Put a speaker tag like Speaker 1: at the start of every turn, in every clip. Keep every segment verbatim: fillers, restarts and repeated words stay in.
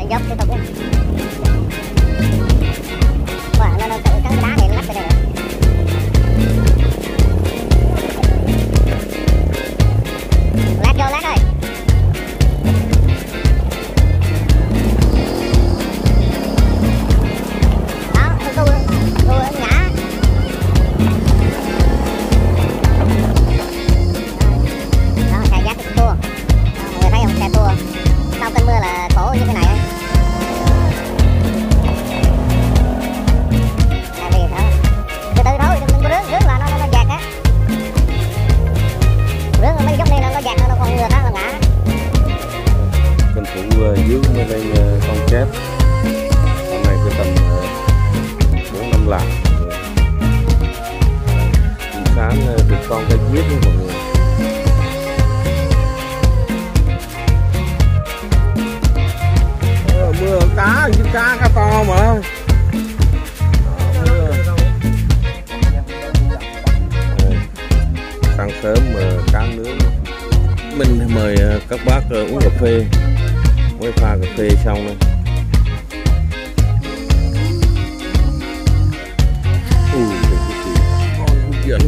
Speaker 1: dốc tiếp tục. Wow, nó nó tự cắn cái đá này nó lắp cái này. Lát vô lát ơi. Đó, tôi tôi tôi ngã. Đó, xe giác cái tua. Đó, mọi người thấy không, xe tua. Sau cơn mưa là khổ như thế này ấy. Là vì đó. Từ từ thôi, đừng có rước, rước là nó nó, nó dạt á. Rước là mấy dốc này nó nó dạt nó còn ngừa đó là ngã.
Speaker 2: Tranh thủ uh, dướng bên đây uh, con chép. Hôm nay cái tầm bốn năm lạng. Sáng uh, được con cái giết với mọi người. Ờ, mưa cá, chứ cá cá to mà. Ờ, mưa. Ờ, sáng sớm mà cá nướng. Mình mời uh, các bác uh, uống cà phê. Mới pha cà phê xong đây. Ui, cái gì ngon hấp dẫn.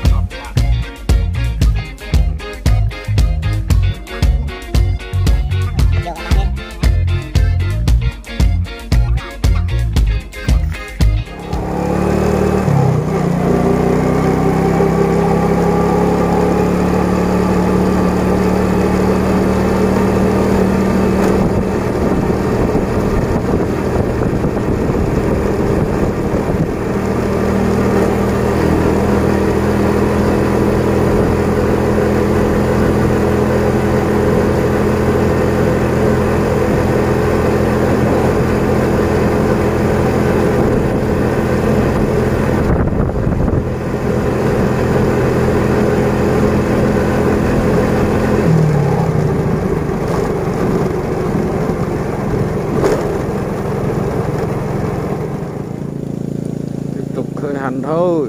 Speaker 2: Khởi hành thôi.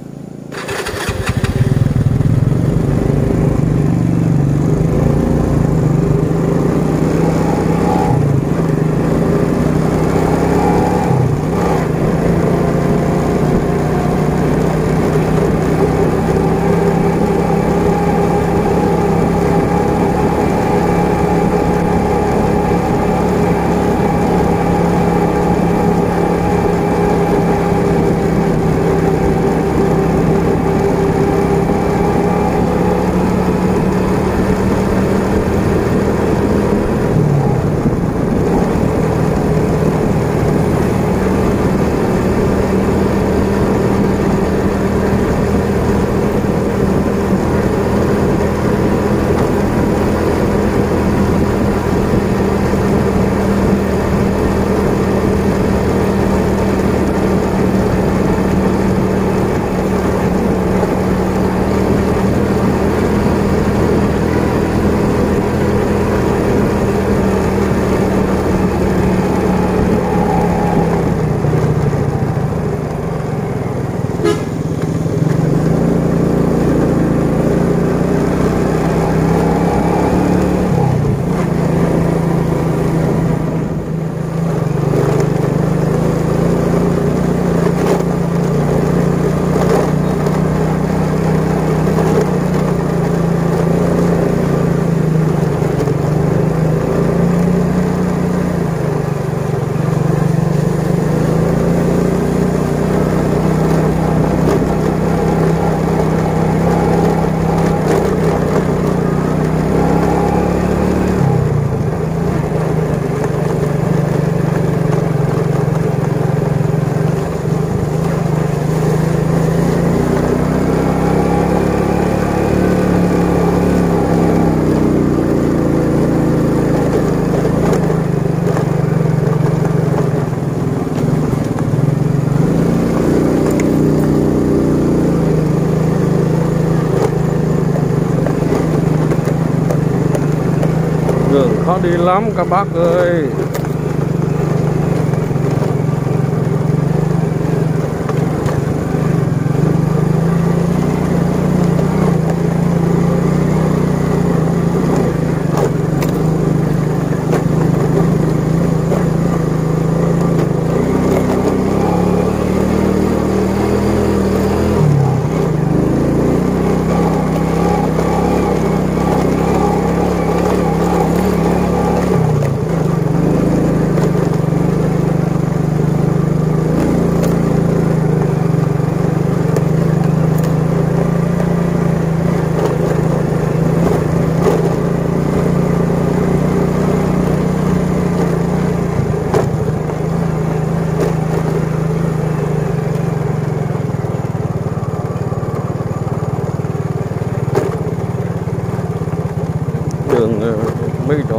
Speaker 2: Đường khó đi lắm các bác ơi.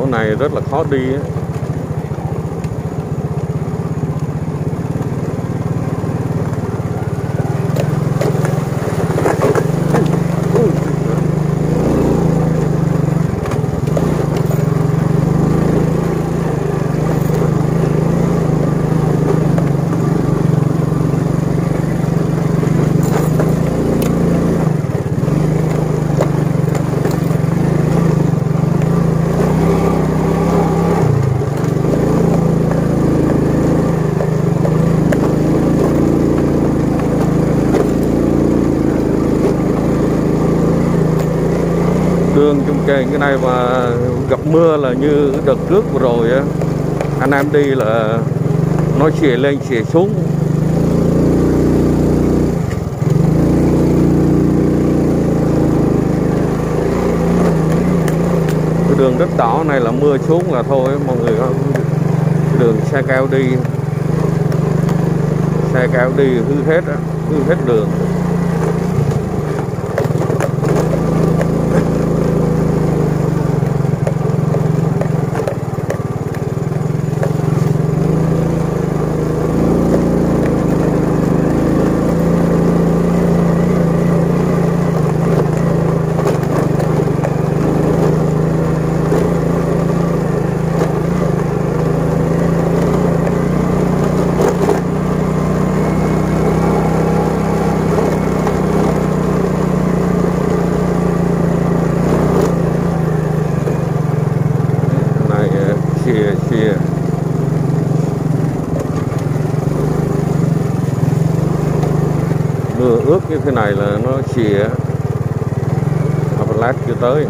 Speaker 2: chỗ này rất là khó đi á. Đường chung kề cái này mà gặp mưa là như đợt trước vừa rồi á, anh em đi là nó xìa lên xìa xuống. Cái đường đất đỏ này là mưa xuống là thôi mọi người. Cái đường xe cao đi, xe cao đi hư hết á, hư hết đường. Xìa xìa mưa ướt như thế này là nó xìa, lát chưa tới.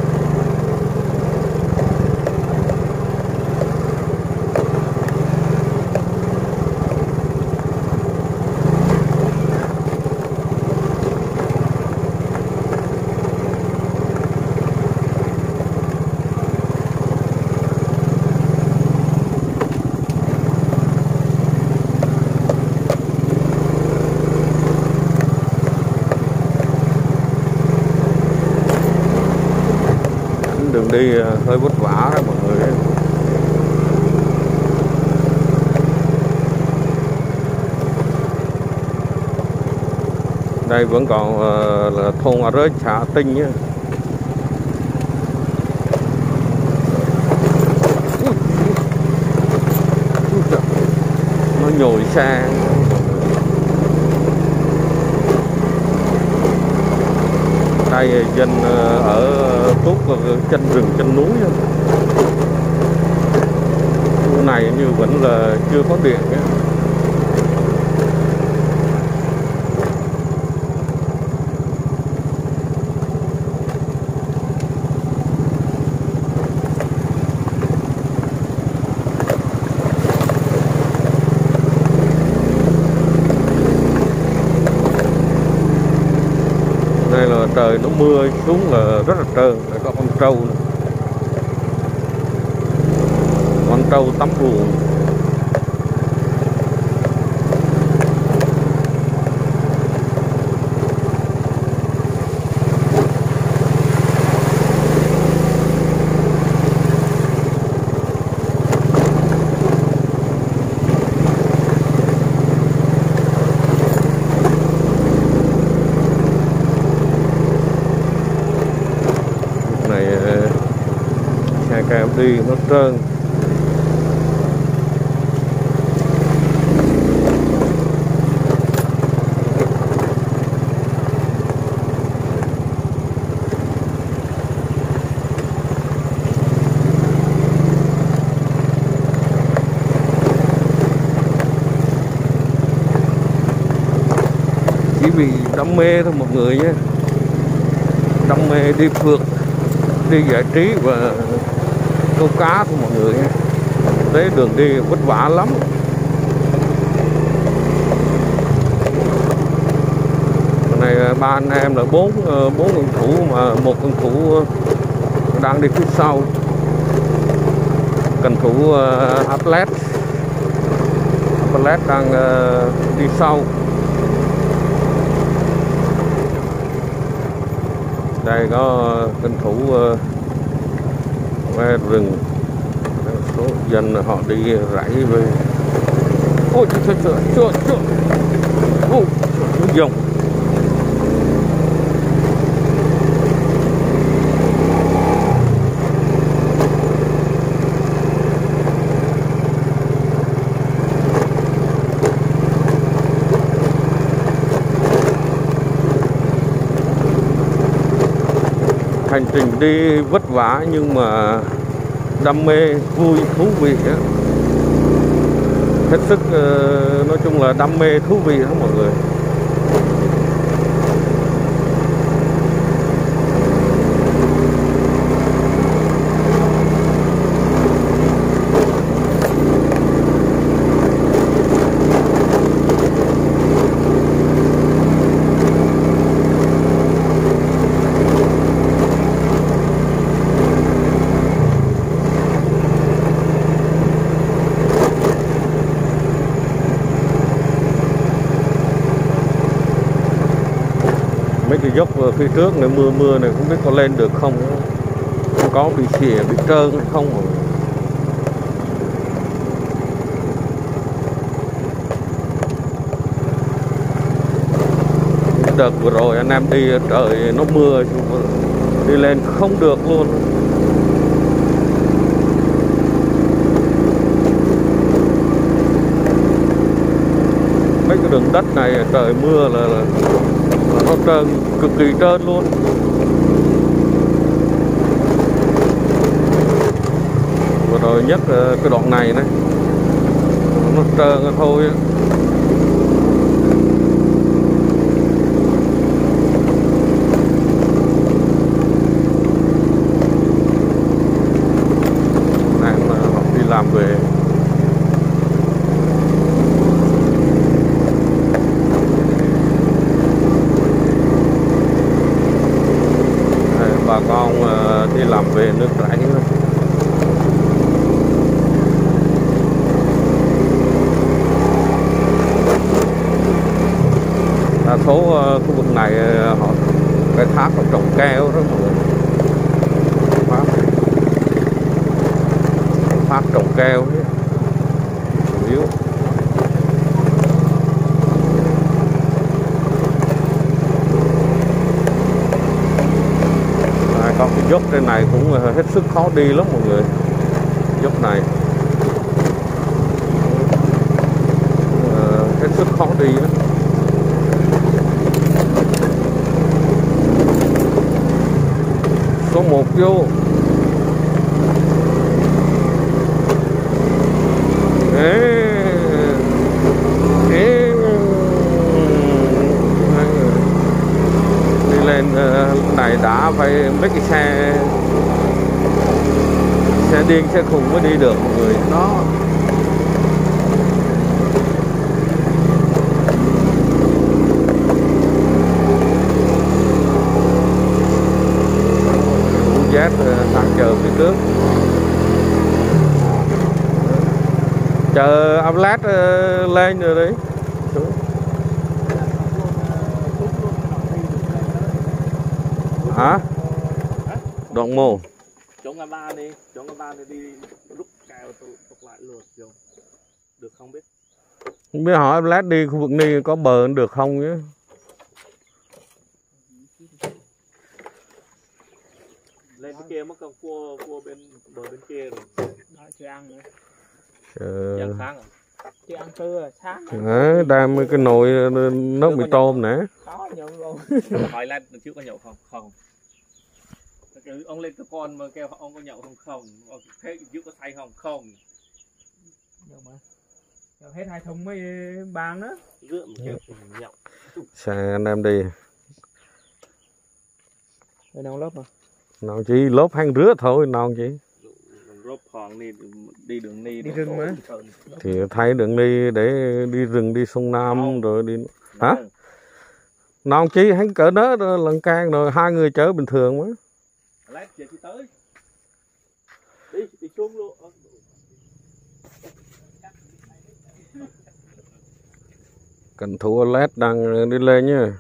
Speaker 2: Đường đi hơi vất vả đó mọi người. Đây vẫn còn uh, là thôn A Rới, xã Tinh nhé. Nó nhồi xe. Đây dân ở tuốt chân rừng chân núi. Khu này như vẫn là chưa có điện nhé. Đây là trời nó mưa xuống là rất là trơn, lại có con trâu nữa. Con trâu tắm ruộng. Này xe cam đi nó trơn. Chỉ vì đam mê thôi mọi người nhé, đam mê đi phượt, đi giải trí và câu cá của mọi người. Đấy, đường đi vất vả lắm. Này ba anh em là bốn bốn cầu thủ mà một cầu thủ đang đi phía sau, cầu thủ Atlet Atlet đang đi sau. Đây có cầu thủ ve rừng, số dân họ đi rẫy về. Ôi trời trời trời trời, ôi nó dòng. Hành trình đi vất vả nhưng mà đam mê, vui, thú vị á. Hết sức, nói chung là đam mê, thú vị đó mọi người. Mấy cái dốc phía trước này mưa mưa này không biết có lên được không, không có bị xỉa bị trơn hay không rồi. Cái đợt vừa rồi anh em đi trời nó mưa đi lên không được luôn. Mấy cái đường đất này trời mưa là, là nó trơn, cực kỳ trơn luôn. Vừa rồi nhất cái đoạn này này nó trơn thôi. Đang họ đi làm về. Bà con đi làm về nước rẫy. Đa số khu vực này họ khai thác và trồng keo đó mọi người. Phát, phát trồng keo chứ. Yếu. Còn cái dốc trên này cũng hết sức khó đi lắm mọi người. Dốc này hết sức khó đi đó. Số một vô. Ê, ê. Đi lên này đã phải mấy cái xe xe điên xe khùng mới đi được mọi người. Đó. Z đang chờ phía trước. Chờ Outlet lên rồi đấy. Hả? Đoạn mồ.
Speaker 3: Chỗ ngã ba đi, chỗ ngã ba này đi rút kèo tục lại lượt rồi. Được không biết?
Speaker 2: Không biết hỏi Outlet đi khu vực này có bờ được không nhé.
Speaker 3: Lên cái kia mất công cua cua bên bờ bên kia rồi.
Speaker 4: Đó, chưa ăn nữa.
Speaker 2: Ờ.
Speaker 3: Chưa ăn sáng rồi.
Speaker 4: Chưa ăn trưa rồi, sáng.
Speaker 2: Đấy, đem cái nồi nấu mì tôm nè.
Speaker 4: Có nhậu luôn.
Speaker 3: Hỏi lên trước có nhậu không? Không. Ông lên cái con mà kêu ông có nhậu không? Không. Thế trước có say không? Không.
Speaker 4: Nhậu mà. Nhậu hết hai thùng mới bàn đó.
Speaker 3: Rượu mà kêu nhậu.
Speaker 2: Xe anh em đi.
Speaker 4: Rồi nào lớp mà.
Speaker 2: Nào chỉ lốp hang rứa thôi, nào chỉ.
Speaker 3: Rốt hoàng đi đi đường ni
Speaker 4: đi rừng mà.
Speaker 2: Thì thấy đường đi để đi rừng đi sông Nam không. Rồi đi. Hả? Nào chỉ hắn cỡ đó lần can rồi hai người chở bình thường mà.
Speaker 3: Lát giờ chị tới. Đi đi xuống luôn.
Speaker 2: Cần thua led đang đi lên nhá.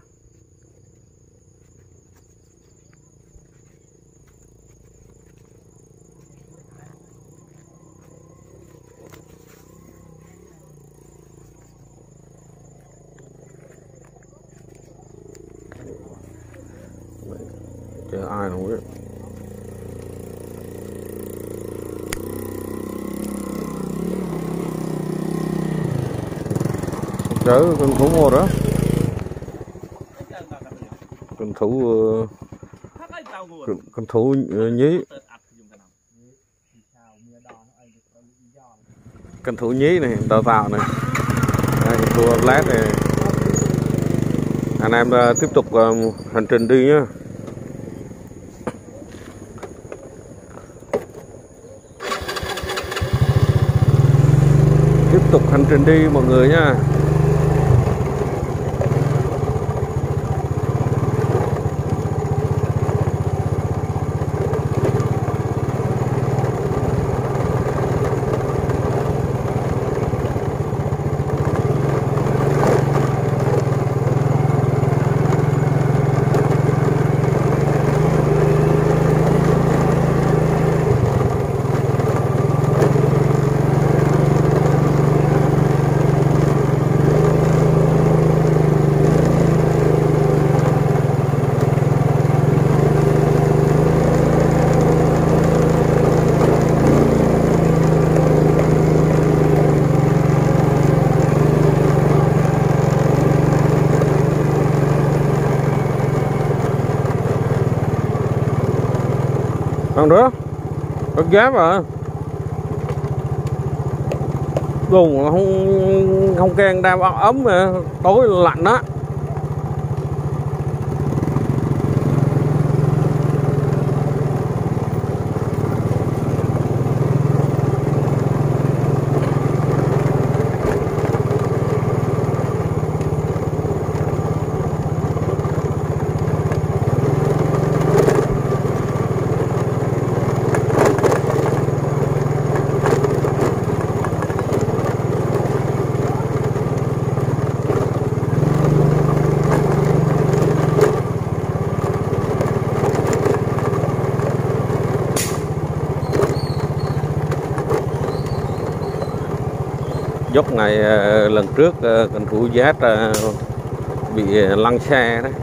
Speaker 2: ai không biết. Chở con thủ mua đó. Con thủ con, con thủ nhí. Con thủ nhí này đào tạo này. Đây, con thủ lát này. Anh em uh, tiếp tục uh, hành trình đi nhé. Tiếp tục hành trình đi mọi người nha. Còn nữa, có ghép à? Dùng không không kèn đam ấm mà tối lạnh á. Dốc này lần trước cần thủ giác bị lăn xe đấy.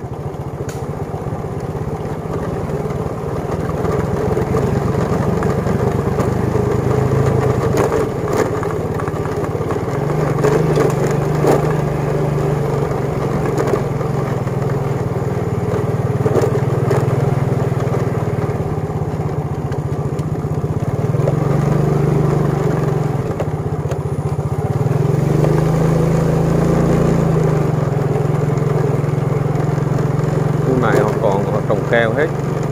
Speaker 2: Này họ còn họ trồng keo hết.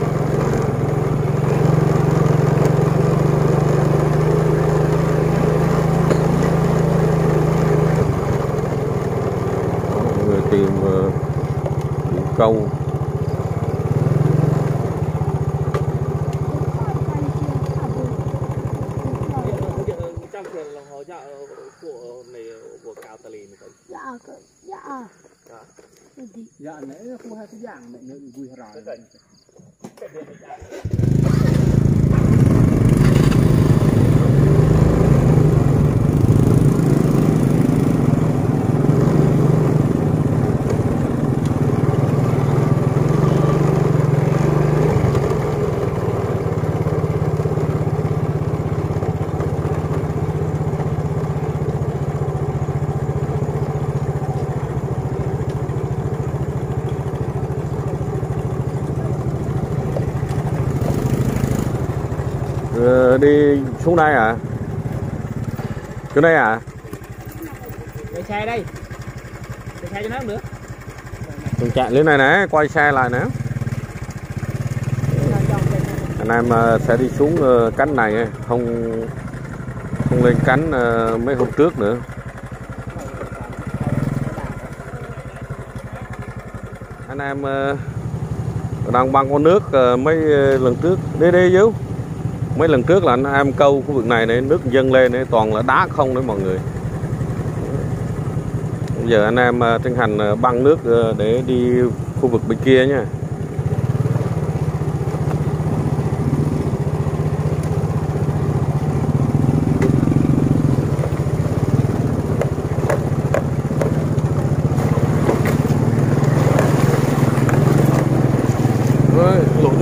Speaker 2: Mọi người tìm uh, câu.
Speaker 3: Trong trường là họ dạ của này của cao tà lì này.
Speaker 5: Dạ, dạ.
Speaker 4: Dạ nãy không hai cái dạng này nó vui rồi.
Speaker 2: Đi xuống đây à? Xuống đây à?
Speaker 4: Để xe đây. Để xe cho nó nữa.
Speaker 2: Đừng chạy lên này nè, quay xe lại nè. Anh em sẽ đi xuống cánh này, không không lên cánh mấy hôm trước nữa. Anh em đang băng con nước mấy lần trước đi đi chứ. Mấy lần trước là anh em câu khu vực này này nước dâng lên này, toàn là đá không đấy mọi người. Bây giờ anh em tiến hành băng nước để đi khu vực bên kia nha.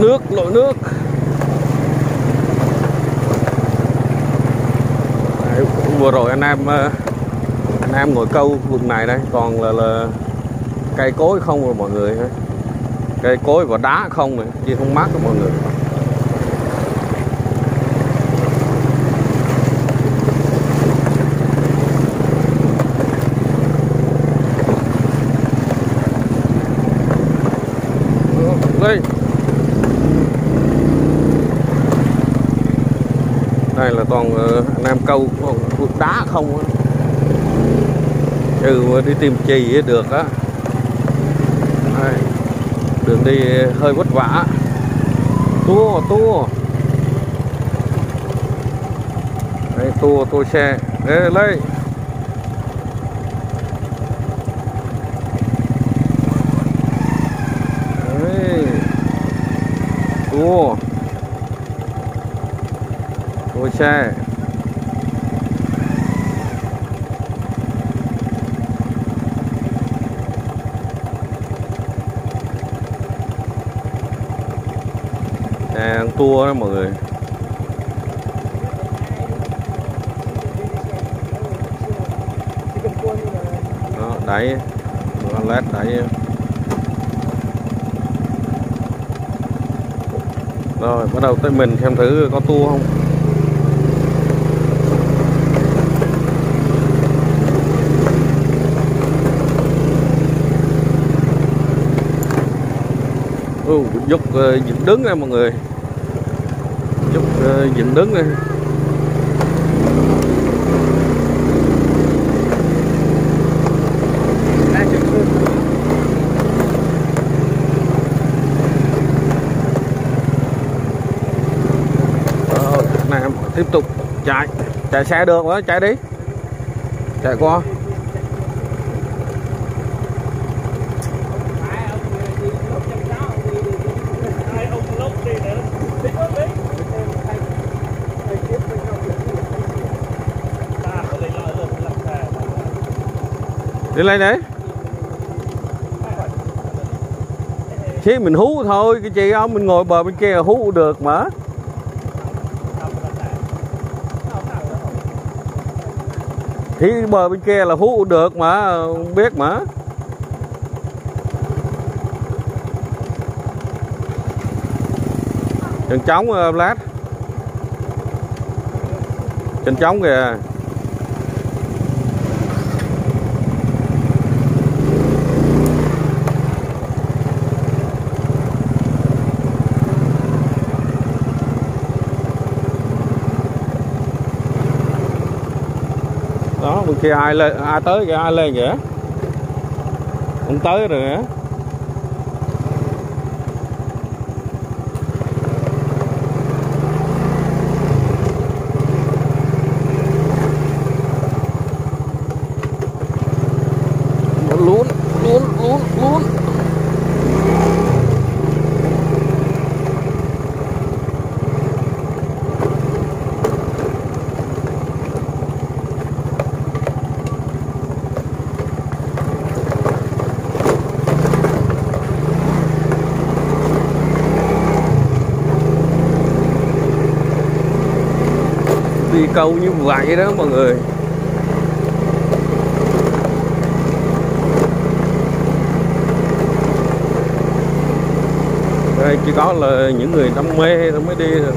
Speaker 2: nước lội nước. Đấy, vừa rồi anh em anh em ngồi câu vùng này đây, còn là, là cây cối không rồi mọi người ha, cây cối và đá không này, chứ không mát đâu mọi người. Đây, đây là toàn anh em câu vượt đá không á, chứ đi tìm chì được á. Đây, đường đi hơi vất vả, tua tua đây, tua tua xe đây lấy. Tua tua xe. Xe tua đó mọi người. Đó, đẩy led đẩy. Rồi bắt đầu tới mình xem thử có tua không. Ừ, giúp uh, dựng đứng đây mọi người, giúp uh, dựng đứng đây. Tiếp tục chạy, chạy xe được đó, chạy đi, chạy qua. Đi lên đấy, chứ mình hú thôi cái chị ông, mình ngồi bờ bên kia hú được mà. Thì bờ bên kia là hú được mà, không biết mà. Chân trống lát, chân trống kìa. Đó, bên kia ai lên, ai tới kìa, ai lên kìa, không tới rồi hả? Luôn luôn luôn luôn. Đi câu như vậy đó mọi người. Đây chỉ có là những người đam mê nó mới đi được.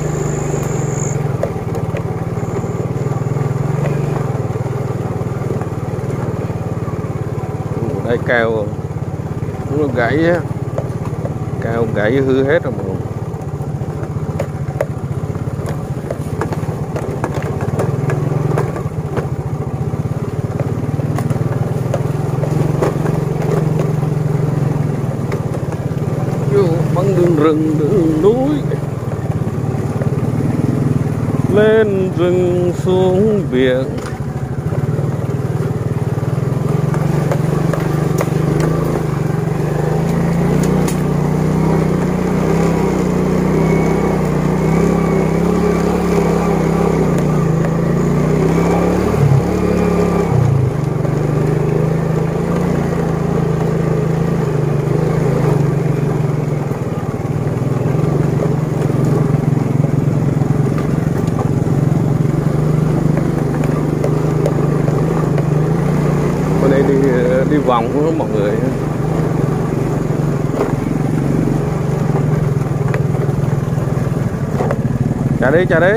Speaker 2: Đây kèo nó gãy á, kèo gãy hư hết rồi mọi người. Băng đường rừng đường núi, lên rừng xuống biển. này đi đi vòng đó mọi người. Chạy đi, chạy đi.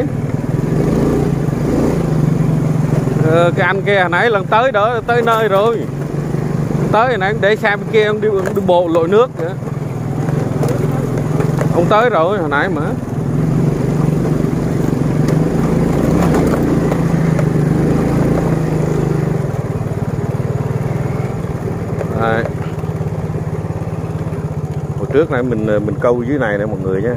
Speaker 2: Ờ, cái anh kia hồi nãy lần tới đó, tới nơi rồi. Tới hồi nãy để xe bên kia ông đi, đi bộ lội nước kìa. Ông tới rồi hồi nãy mà. Đây. Hồi trước nãy mình mình câu dưới này nè mọi người nha.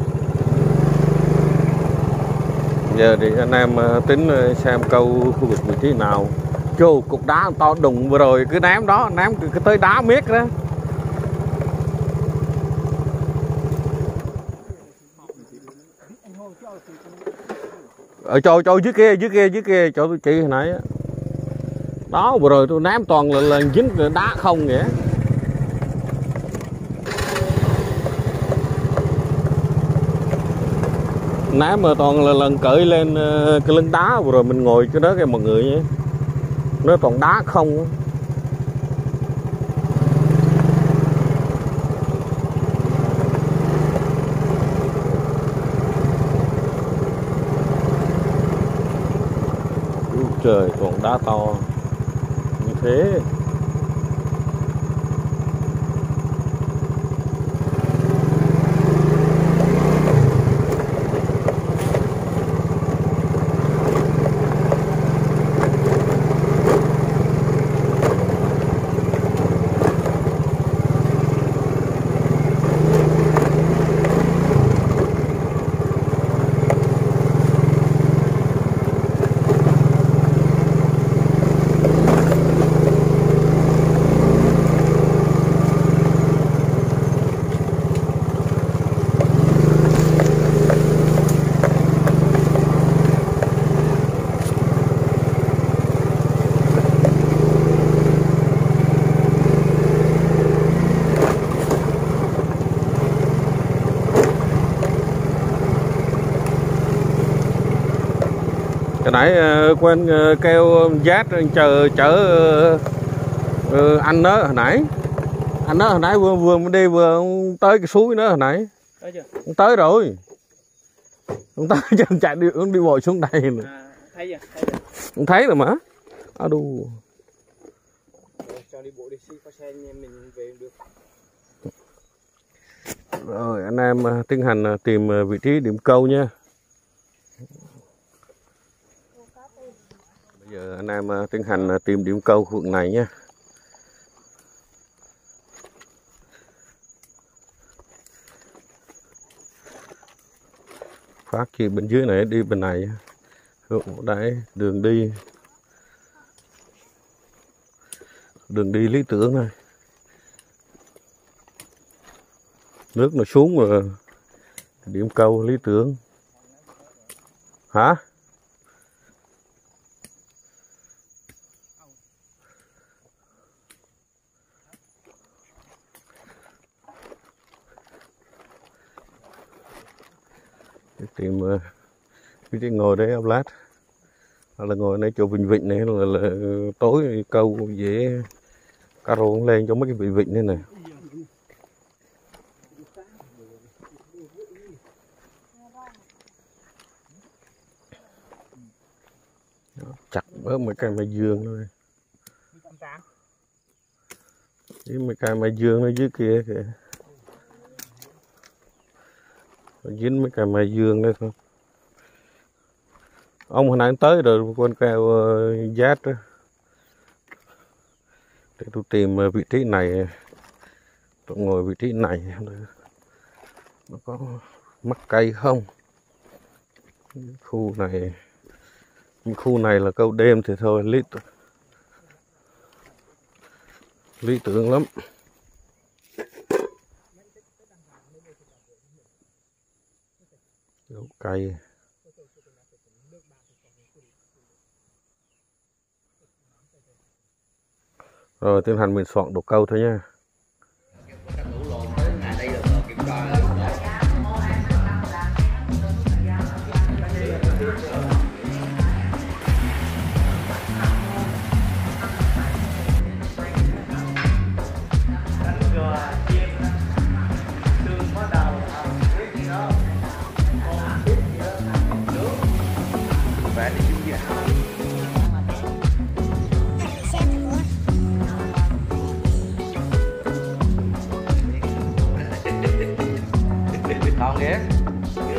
Speaker 2: Giờ thì anh em tính xem câu khu vực vị trí nào. Chô, cục đá to đùng vừa rồi cứ ném đó, ném cứ tới đá miết đó. Ở chỗ chỗ dưới kia, dưới kia, dưới kia chỗ tôi chị hồi nãy á. Đó vừa rồi tôi ném toàn là, là dính đá không vậy. Ném mà toàn là lần cởi lên cái lưng đá vừa rồi mình ngồi cái đó kìa mọi người nhé. Nó toàn đá không. Úi trời, toàn đá to như thế. Cái nãy uh, quên uh, kêu Giác chờ chở uh, uh, anh đó hồi nãy. Anh đó hồi nãy vừa vừa mới đi vừa tới cái suối nữa hồi nãy.
Speaker 3: Tới chưa?
Speaker 2: Ông tới rồi. Ông tới chứ ông chạy đi, ông đi bộ xuống đây nữa.
Speaker 3: À, thấy chưa? Thấy chưa?
Speaker 2: Ông thấy rồi mà. À đù.
Speaker 4: Cho đi bộ đi xí có xe mình về được.
Speaker 2: Rồi anh em uh, tiến hành uh, tìm uh, vị trí điểm câu nha. Bây giờ anh em uh, tiến hành uh, tìm điểm câu khu vực này nha. Phát chi bên dưới này đi bên này. Đấy, đường đi. Đường đi lý tưởng này. Nước nó xuống rồi. Điểm câu lý tưởng. Hả? Tìm uh, cái ngồi đấy ốc lát hoặc là ngồi đây chỗ vịnh vịnh này là, là tối câu dễ cá rô lên cho mấy cái vị vịnh này này. Đó, chặt bớt mấy cây mai dương thôi, với mấy cây mai dương ở dưới kia kìa, dính mấy cây mai dương đây thôi. Ông hồi nãy tới rồi quên kêu uh, Giác đó. Để tôi tìm uh, vị trí này, tôi ngồi vị trí này nó có mắc cây không. Khu này, khu này là câu đêm thì thôi lý lý tưởng lắm. Dấu cây. Rồi tiến hành mình soạn độ câu thôi nha.
Speaker 6: khỏe thì vui vẻ. Ngon ghê.